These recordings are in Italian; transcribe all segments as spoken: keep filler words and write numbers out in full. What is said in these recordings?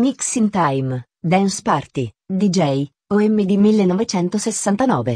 Remix in Time, Dance Party, D J, O M D millenovecentosessantanove.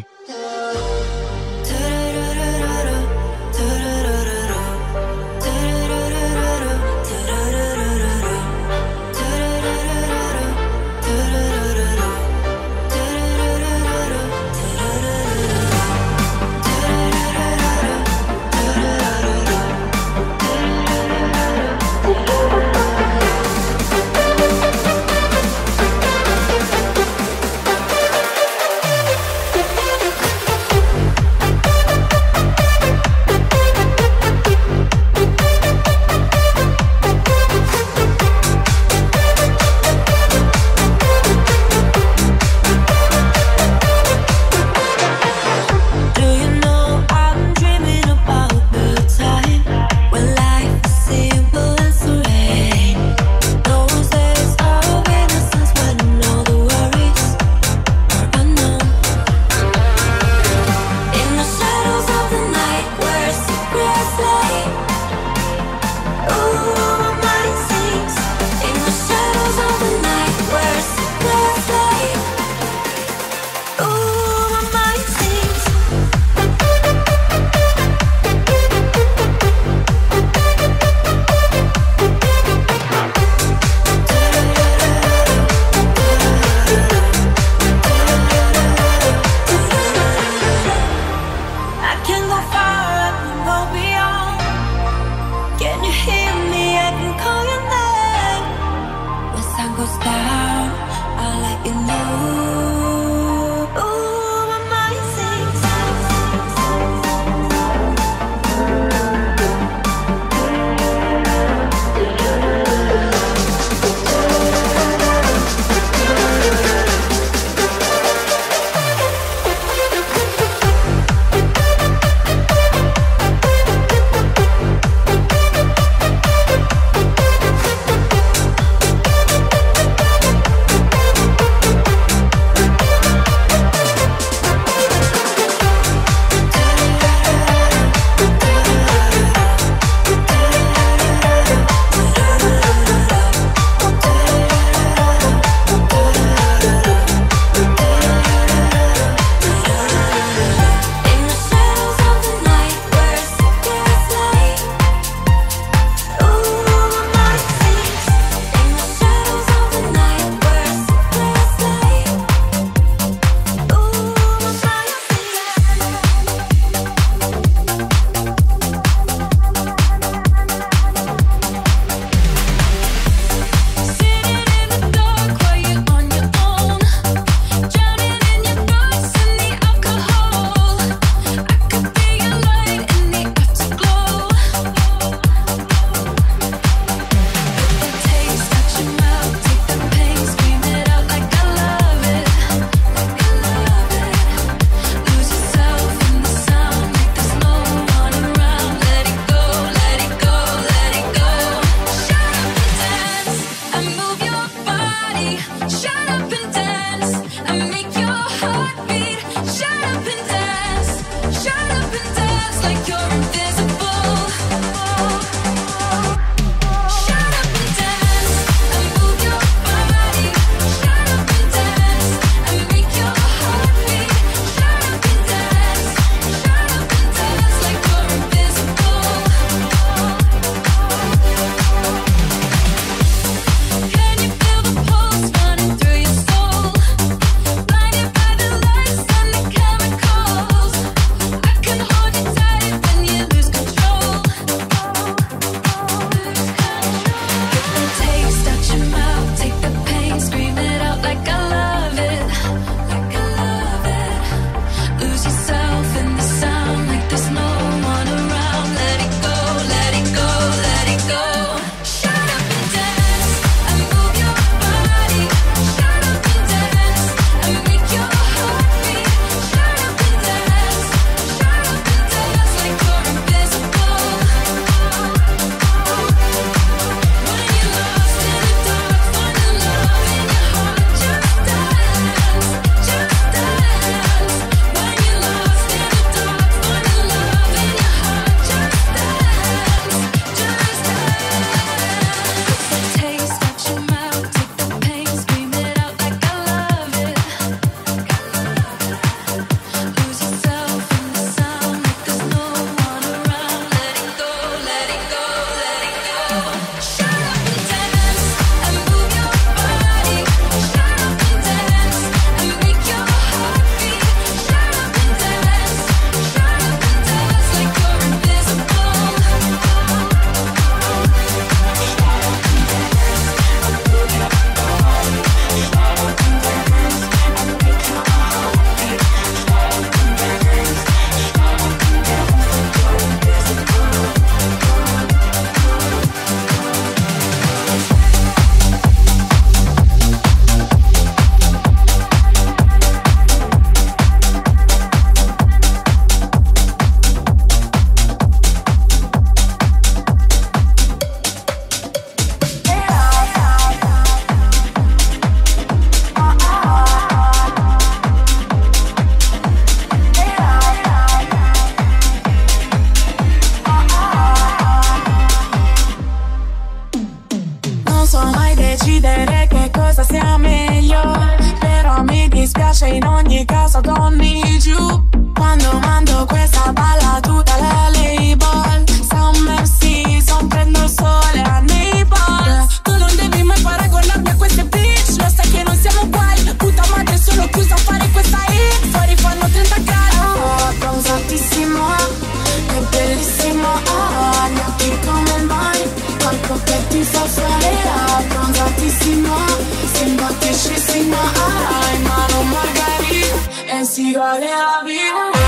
sei in ogni casa, don't need you. Quando mando questa balla tutta la label, summer season, prendo il sole a Naples. Tu non devi mai paragonarmi a queste bitch, lo sai che non siamo uguali. Puta madre, sono chiusa a fare questa hit, fuori fanno trenta gradi. Oh, bronzatissimo, è bellissimo, ah, gli occhi come il mare, qualcosa che ti fa fare, ah, bronzatissimo, simpaticissimo, ah, in mano margarita e si gode la vita.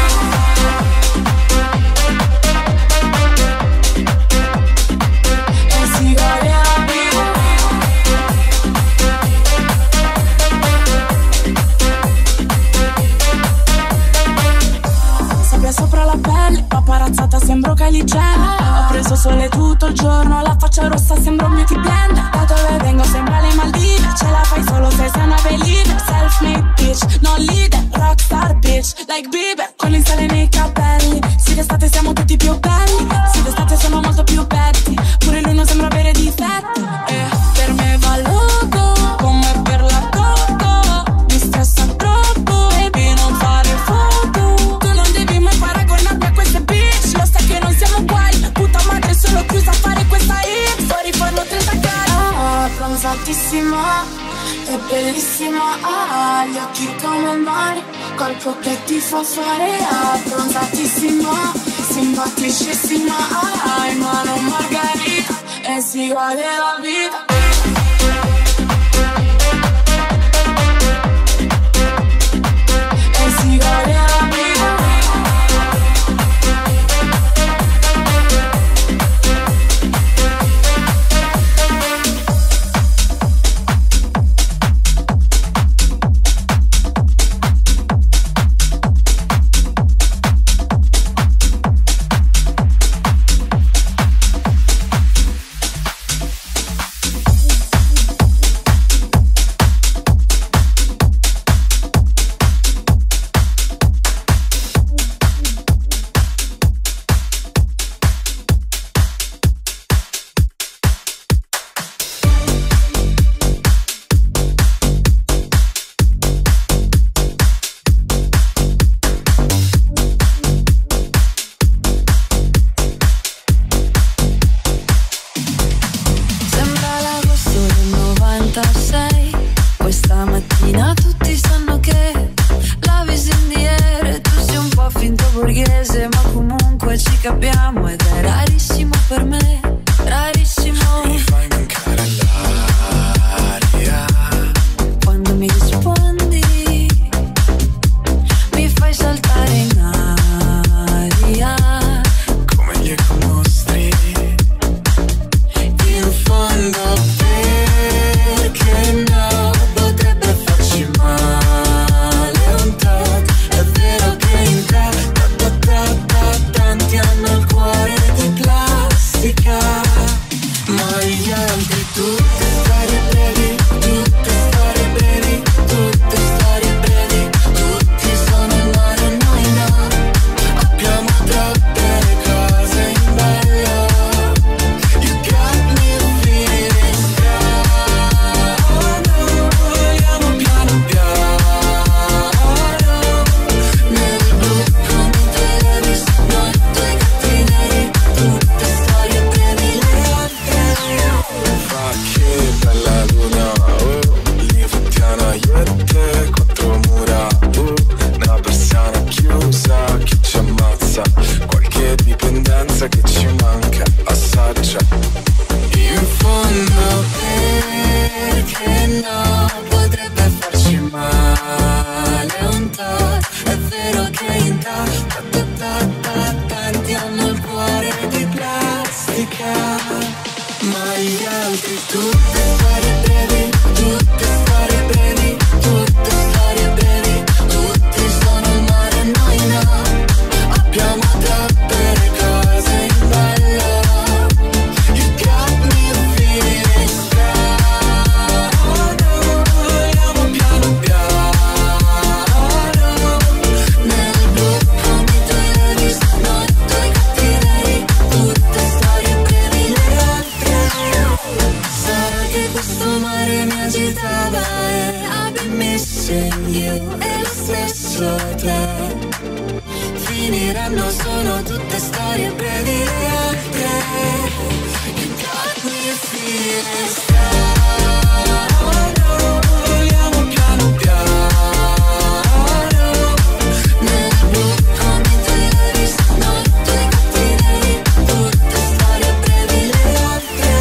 E si gode la vita. Sabbia sopra la pelle, paparazzata sembro Kylie Jenner. Ho preso sole tutto il giorno, la faccia rossa sembra un beauty blender. Da dove vengo sembra le Maldive, ce la fai solo se sei una believer. Self-made bitch, non leader, rockstar bitch, like Bieber, con il sale nei capelli. Sì d'estate siamo tutti più belli, sì d'estate sono molto più petti, pure lui non sembra avere difetti. E per me va loco, come per la Coco, mi stressa troppo, baby non fare foto. Tu non devi mai paragonarmi a queste bitch, lo sai che non siamo uguali. Puta madre, sono chiusa a fare questa hit, fuori fanno trenta gradi. Ah, bronzatissima, è bellissima, ah, gli occhi come il mare, colpo che ti fa fare, ah, bronzatissima, simpaticissima, ah, in mano margarita e si gode la vita. E si gode la vita. Tanti hanno il cuore che mi agitava e I've been missing you. E lo stesso te. Finiranno, sono tutte storie brevi le altre. You got me feeling strano. Vogliamo piano piano. Nella bocca mentre le ristano i tuoi cattiverie. Tutte storie brevi le altre.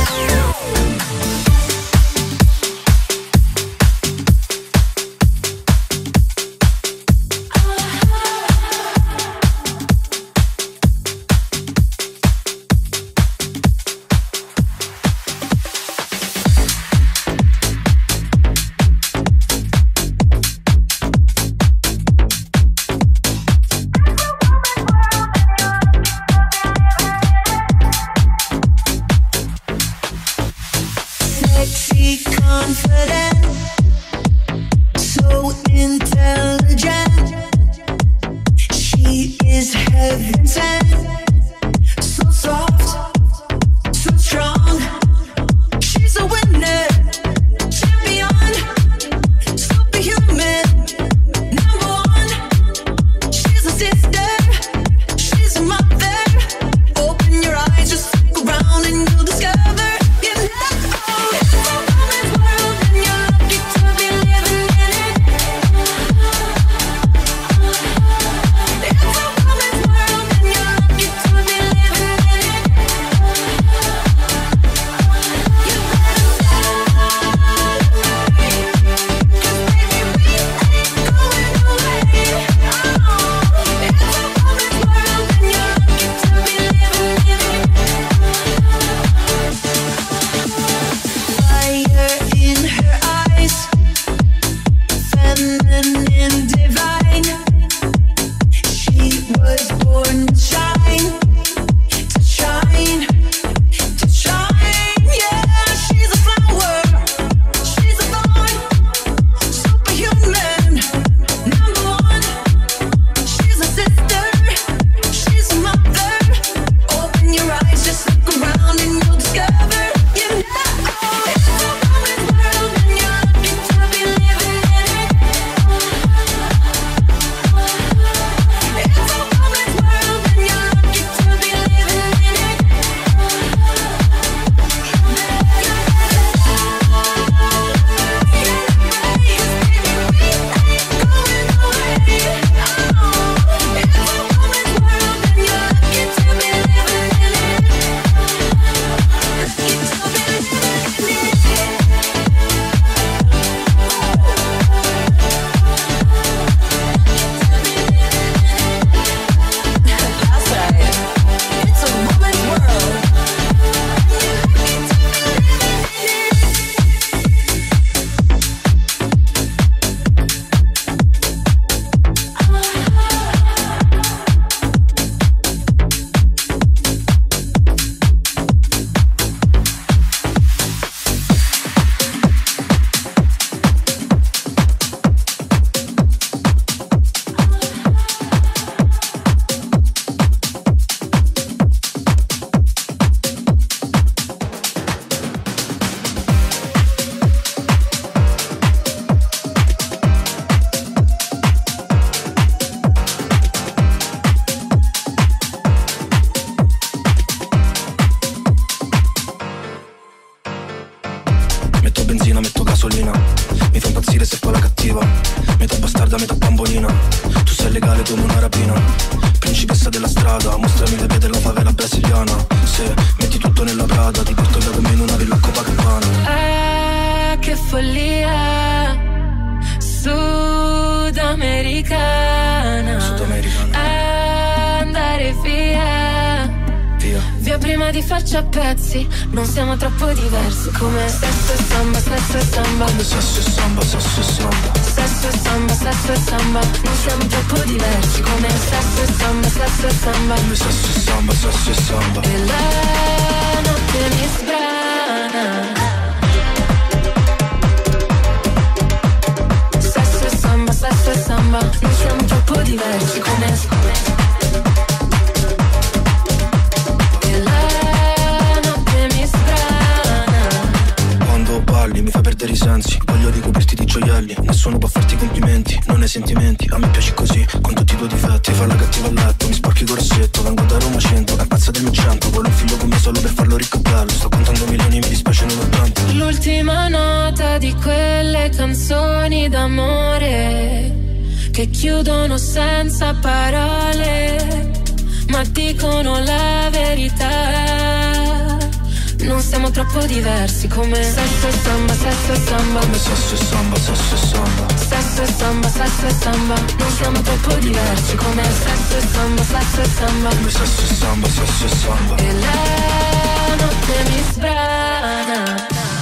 Quando parli mi fai perdere i sensi. anzi voglio ricoprirti di gioielli. Nessuno può farti complimenti, non hai sentimenti. A me piaci così, con tutti i tuoi difetti. Fa la cattiva a letto, mi sporchi il rossetto. Vengo da Roma cento, è pazza del mio cento. Vuole un figlio con me solo per farlo ricco e bello. Sto contando milioni, mi dispiace non ho tanto. L'ultima nota di quelle canzoni d'amore che chiudono senza parole, ma dicono la verità. Non siamo troppo diversi come sesso e samba, sesso e samba. Come sesso e samba, sesso e samba. Sesso e samba, sesso e samba. Non siamo troppo diversi come sesso e samba, sesso e samba. Come sesso e samba, sesso e samba. E la notte mi sbrana.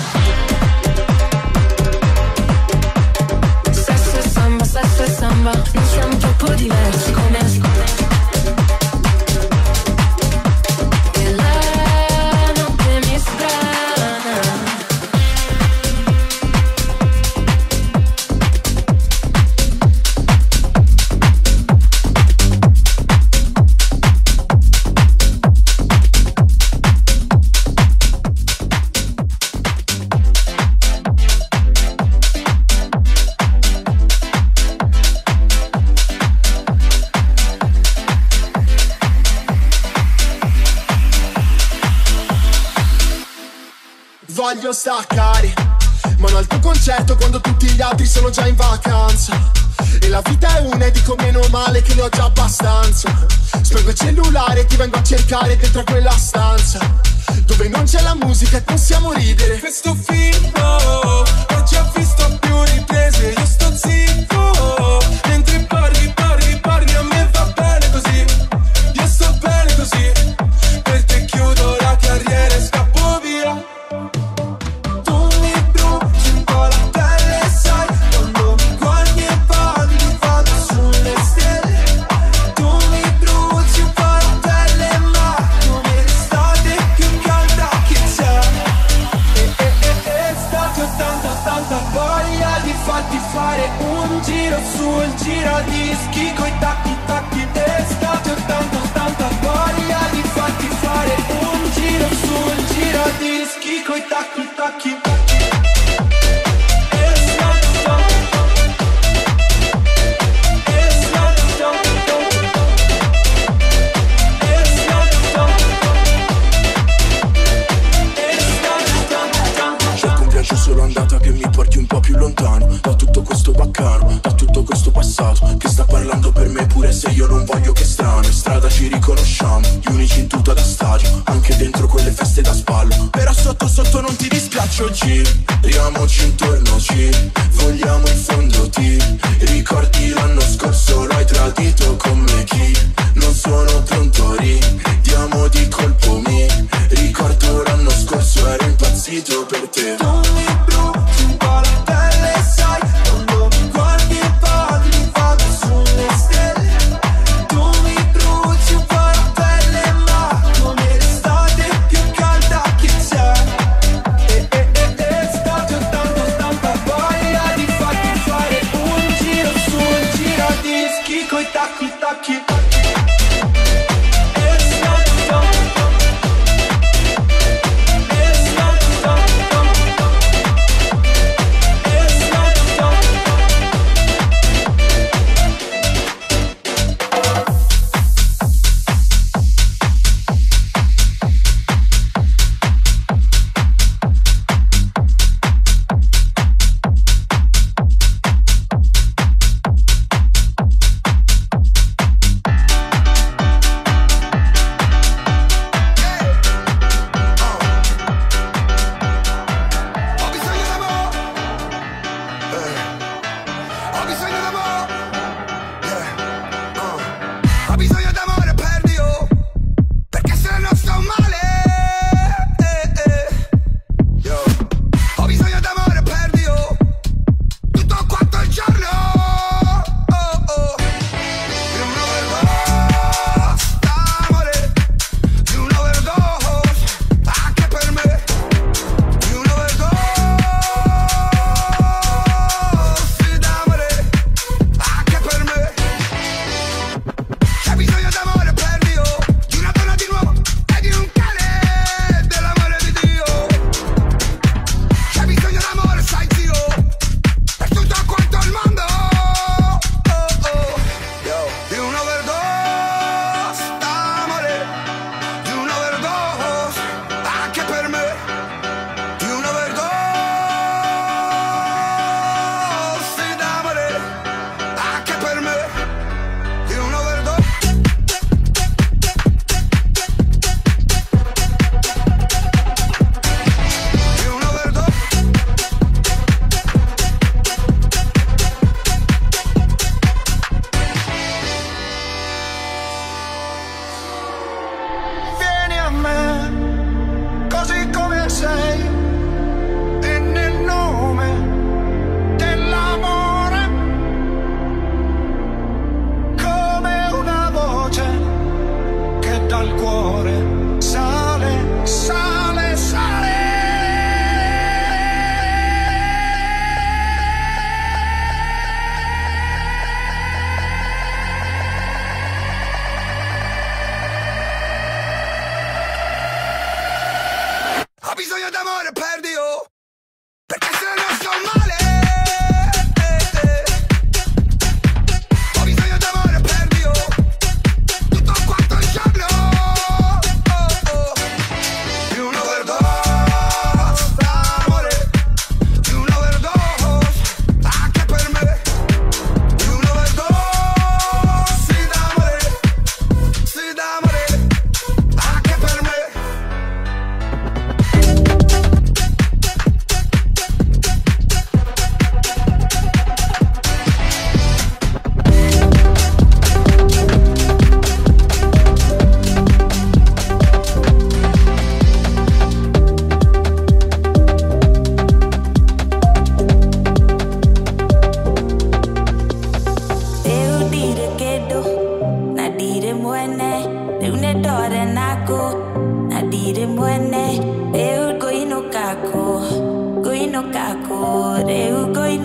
Sesso e samba, sesso e samba. Non siamo troppo diversi come e la notte mi sbrana. Voglio staccare, ma non al tuo concerto quando tutti gli altri sono già in vacanza. E la vita è una e dico meno male che ne ho già abbastanza. Spengo il cellulare e ti vengo a cercare dentro a quella stanza dove non c'è la musica e possiamo ridere. Questo film ho già visto più riprese. Io sto zitto mentre parli, parli, parli. A me va bene così, io sto bene così. Per te chiudo la carriera e scappo via. Sul giradischi coi tacchi tacchi d'estate ottanta ottanta. Voglia di farti fare un giro sul giradischi coi tacchi tacchi tacchi. Cerco un viaggio solo andata che mi porti un po' più lontano da tutto questo baccano, da tutto questo passato che sta parlando per me pure se io non voglio. Che strano, in strada ci riconosciamo, gli unici in tutto da stadio, anche dentro quelle feste da spallo. Però sotto sotto non ti dispiaccio, giriamoci intorno, ci vogliamo in fondo. Ti ricordi l'anno scorso lo hai tradito con me? Chi non sono pronto, ridiamo di colpo. Mi ricordo l'anno scorso ero impazzito per te. Tu mi bruci un po' la pelle, sai, quando mi guardi e parli vado sulle stelle. Tu mi bruci un po' la pelle, ma come l'estate più calda che c'è. E e e estate ottanta ottanta. Voglia di farti fare un giro sul giradischi coi tacchi tacchi tacchi.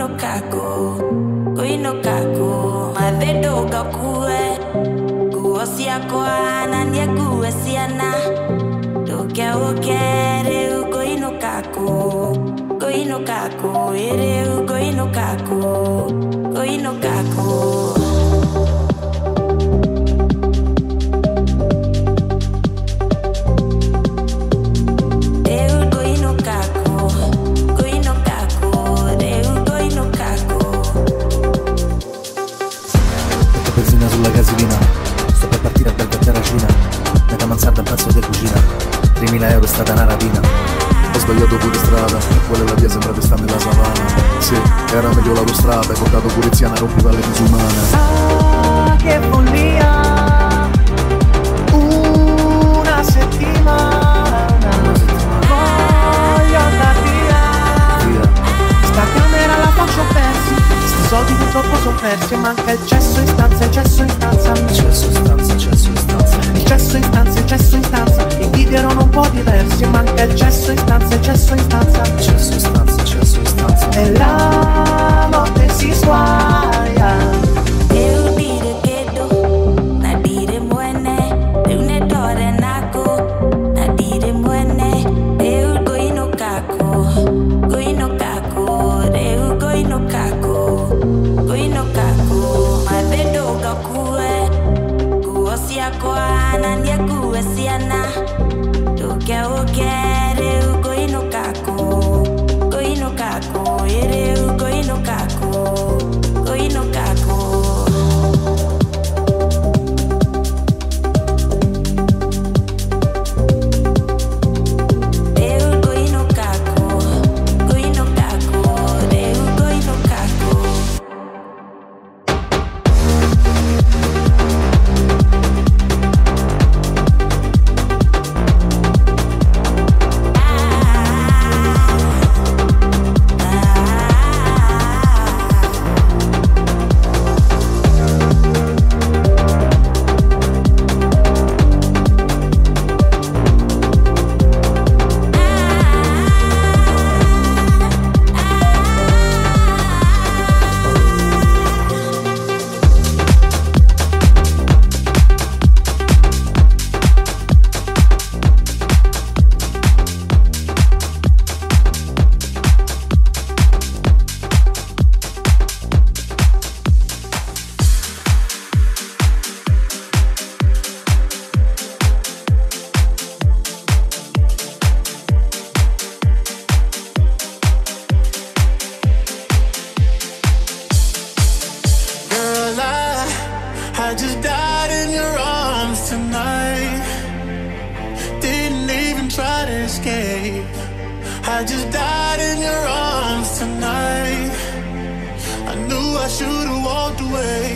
no kaku, goi no kaku, ma vedo kakue, guo sia kwa na nie gue siana, do kia o kere u goi no kaku, goi no kaku, ere u goi no kaku, goi no kaku. Sulla gasolina, sto per partire a Belga Terracina, metà mansarda un pezzo di cucina, tremila euro è stata una rapina. Ho sbagliato pure strada, e quella è la via sembra di stare nella savana. Sì, era meglio l'autostrada, hai portato pulizia a rompipalle disumane. Ah, che follia, una settimana, voglio andar via, Via, sta camera la faccio persi, sti soldi purtroppo son persi, manca il cesso in stanza, il cesso in stanza, cesso in stanza, cesso in stanza, il cesso in stanza, il cesso in stanza, invidierono un po' diversi, manca il cesso in stanza, il cesso in stanza, cesso in stanza, cesso in stanza. e la notte si sguaia. Eu dire che do, na dire muene, eu ne dore nako, na dire muene, eu goi no kaku, goi no kaku, eu goi no kaku, goi no kaku, ma vedo kakue, guo sia kwa na nie gue siana, do kia o kere eu goi no kaku, goi no kaku, ere eu goi no kaku, goi no kaku. Eu goi no kaku, goi no kaku, eu goi no kaku. Girl, I, I just died in your arms tonight. Didn't even try to escape. I just died in your arms tonight. I knew I should've walked away.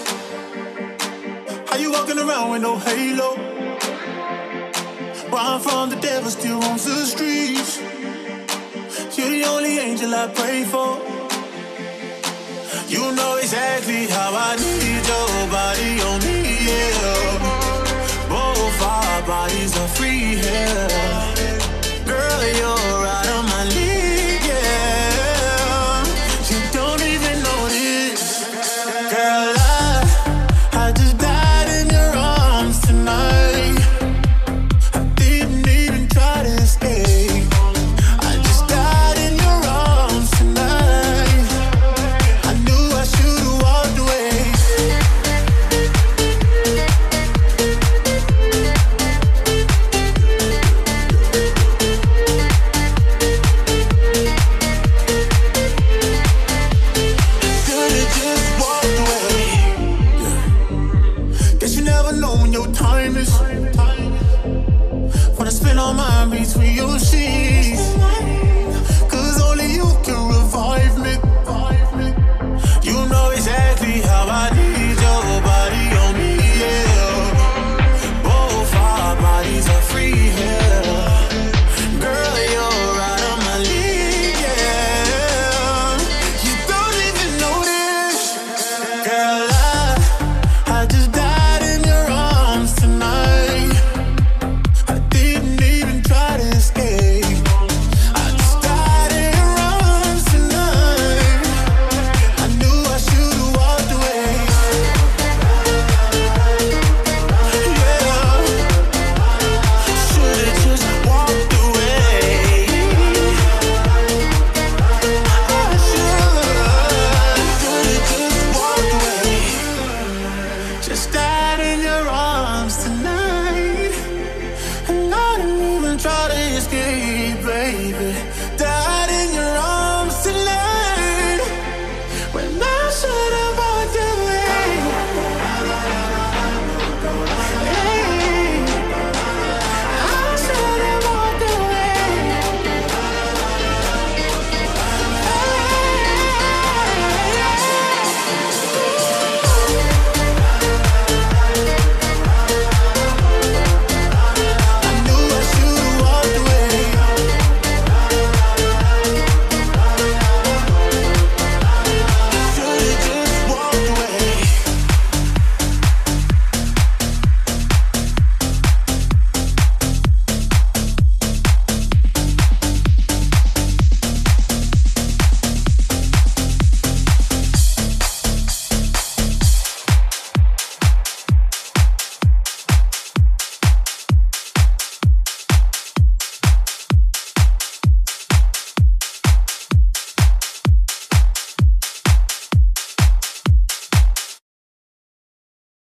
How you walking around with no halo? Where I'm from, the devil still roams the streets. You're the only angel I pray for. You know exactly how I need your body on me.